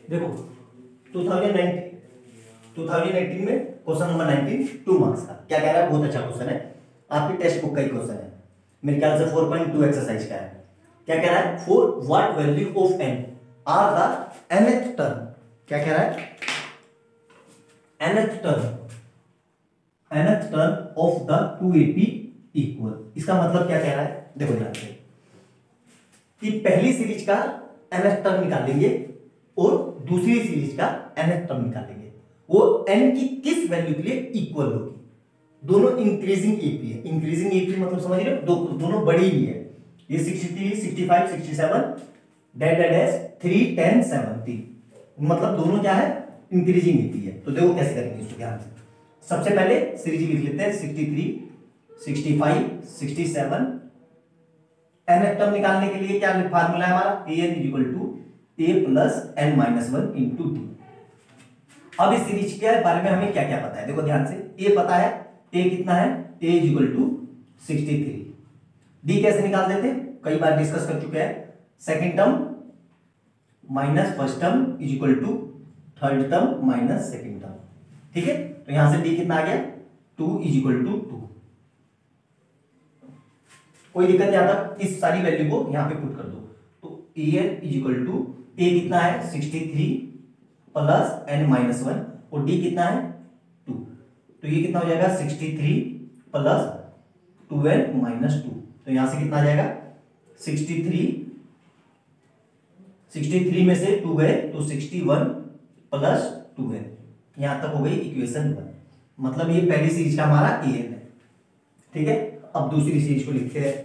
देखो 2018 में question number 19 2 marks का क्या कह रहा है, बहुत अच्छा क्वेश्चन है, आपकी टेक्स्ट बुक का ही क्वेश्चन है, मेरे ख्याल से 4.2 एक्सरसाइज का है। क्या कह रहा है, for what value of n are the nth term, क्या कह रहा है, nth term of the 2ap equal. इसका मतलब क्या कह रहा है, देखो ध्यान से कि पहली सीरीज का nth टर्म निकालेंगे और दूसरी सीरीज का nth टर्म निकालेंगे, वो n की किस वैल्यू के लिए इक्वल होगी। दोनों इंक्रीजिंग एपी है, इंक्रीजिंग एपी मतलब समझ रहे हो, दोनों बड़ी ही है, ये 63 65 67 डैश डैश डैश 3 10 70, मतलब दोनों क्या है, इंक्रीजिंग एपी है। तो देखो कैसे करेंगे इसको ध्यान से, सबसे पहले सीरीज लिख लेते हैं 63 65 67, nth टर्म निकालने के लिए क्या फार्मूला है हमारा, an equal to a plus n minus 1 into T. अब इस सीरीज के बारे में हमें क्या क्या पता है, देखो ध्यान से, a पता है, a कितना है, a इक्वल टू 63, d कैसे निकाल देते हैं, कई बार डिस्कस कर चुके हैं, second term minus first term is equal to third term minus second term, ठीक है। तो यहां से d कितना आ गया, 2 इज इक्वल टू 2, कोई दिक्कत नहीं आता, इस सारी वैल्यू को यहां पे पुट कर दो। तो an is equal to a कितना है 63 प्लस n माइनस 1 और d कितना है 2, तो ये कितना हो जाएगा 63 प्लस 2n माइनस 2, तो यहां से कितना आ जाएगा 63 में से 2 गए तो 61 प्लस 2n, यहां तक हो गई इक्वेशन 1, मतलब ये पहली सीरीज का हमारा an है, ठीक है। अब दूसरी सीरीज को लिखते हैं,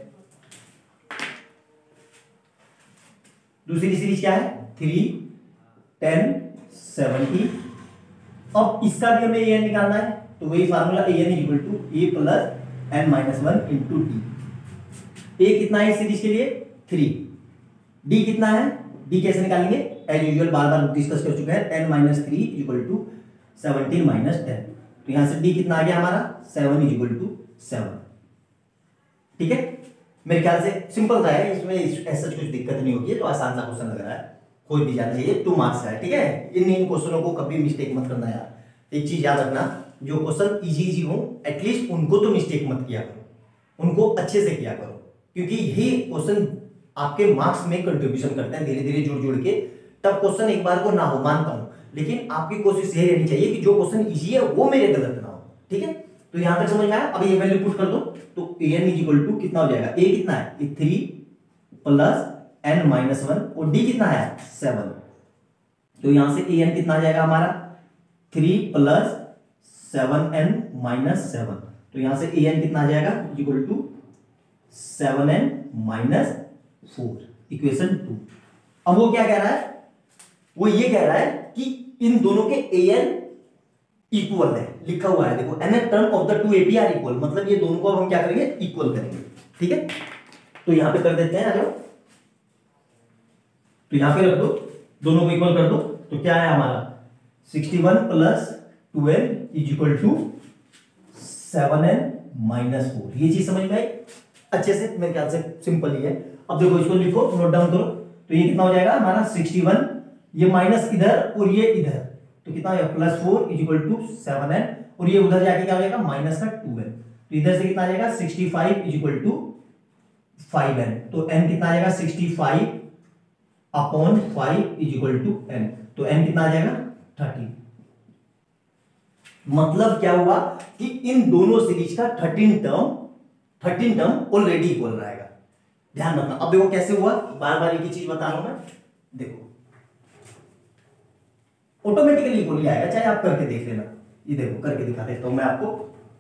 दूसरी सीरीज क्या है 3 10 70, अब इसका भी हमें an निकालना है, तो वही formula an equal to a plus n minus 1 into T. a कितना है इस सीरीज के लिए 3, d कितना है, d कैसे निकालेंगे, एज यूजुअल बार बार डिस्कस कर चुके हैं, 10 माइनस 3 इक्वल टू 17 माइनस 10, तो यहां से d कितना आ गया हमारा 7 इक्वल टू 7, ठीक है। मेरे ख्याल से सिंपल सा है, इसमें ऐसा कुछ दिक्कत नहीं होगी, तो आसान सा क्वेश्चन लग रहा है, कोई भी जाना चाहिए, 2 मार्क्स का है, ठीक है। इन क्वेश्चनों को कभी मिस्टेक मत करना यार, एक चीज याद रखना, जो क्वेश्चन इजी हो एटलीस्ट उनको तो मिस्टेक मत किया करो, उनको अच्छे से किया करो, क्योंकि यही क्वेश्चन आपके मार्क्स में कंट्रीब्यूशन करते हैं, धीरे धीरे जोड़ जोड़ के, तब क्वेश्चन एक बार को ना हो मानता हूं, लेकिन आपकी कोशिश यही रहनी चाहिए कि जो क्वेश्चन इजी है वो मेरे गलत ना हो, ठीक है। तो यहां तक समझ में आया, अब ये वैल्यू पुट कर दो, तो an इज इक्वल टू कितना हो जाएगा, a कितना है 3 प्लस n माइनस 1 और d कितना है 7, तो यहां से an कितना आ जाएगा हमारा 3 प्लस 7n माइनस 7, तो यहां से an कितना आ जाएगा equal to 7n minus 4, equation 2। अब वो क्या कह रहा है, वो ये कह रहा है कि इन दोनों के an इक्वल है, लिखा हुआ है देखो, nth term of the 2ap are equal, मतलब ये दोनों को हम क्या करेंगे इक्वल करेंगे, ठीक है। तो यहां पे कर देते हैं, आ जाओ, तो यहां पे रख दो, दोनों को इक्वल कर दो, तो क्या है हमारा 61 plus 12 is equal to 7n minus 4, ये चीज समझ में आई अच्छे से, मेरे ख्याल से सिंपल ही है। अब देखो इसको लिखो, नोट डाउन करो, तो ये कितना हो जाएगा हमारा 61, ये माइनस इधर और ये इधर, तो कितना हो जाएगा plus 4 is equal to 7n, और ये उधर जाके क्या हो जाएगा माइनस का 2n, तो इधर से कितना आ जाएगा 65 इज इक्वल टू 5n, तो n कितना आ जाएगा 65 upon 5 is equal to n, तो n कितना आ जाएगा 30। मतलब क्या हुआ कि इन दोनों सीरीज का 13 टर्म ऑलरेडी इक्वल रहेगा, ध्यान रखना। अब देखो कैसे हुआ, बार बार एक ही चीज बता रहा हूं मैं, देखो ऑटोमेटिकली इक्वल आएगा, चाहे आप करके देख लेना, ये देखो करके दिखा देता हूं मैं आपको,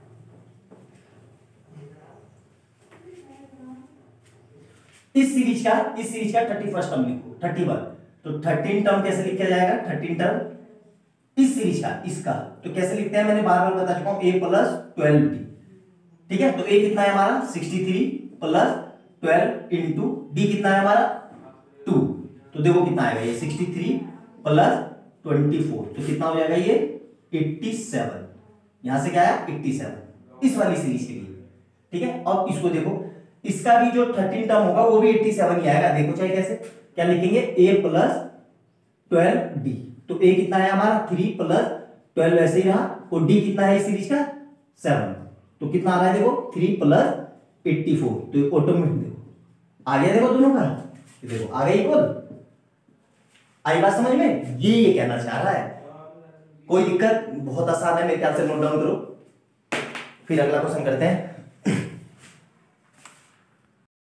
इस सीरीज का 31st टर्म लिखो 31, तो 13 टर्म कैसे लिखा जाएगा, 13 टर्म इस सीरीज का, इसका तो कैसे लिखते हैं, मैंने बार बार बता चुका हूं, a प्लस 12t, ठीक है। तो a कितना है हमारा 63 प्लस 12 इंटू d कितना है हमारा 2, तो देखो कितना आएगा ये 63 प्लस 24, तो कितना हो जाएगा ये 87, यहां से क्या आया 87, इस वाली सीरीज के लिए, ठीक है। अब इसको देखो, इसका भी जो 13 टर्म होगा वो भी 87 ही आएगा, देखो चाहे कैसे, क्या लिखेंगे a प्लस 12d, तो ए कितना है हमारा 3 प्लस 12 ऐसे ही रहा, और डी कितना है इस सीरीज का 7, तो कितना आ रहा है देखो 3 प्लस 84, तो ऑटोमेटिक देखो आ गया, देखो दोनों का, देखो आ गया इक्वल। आई बात समझ में, ये कहना चाह रहा है। कोई दिक्कत, बहुत आसान है मेरे ख्याल से, नोट डाउन करो। फिर अगला क्वेश्चन करते हैं।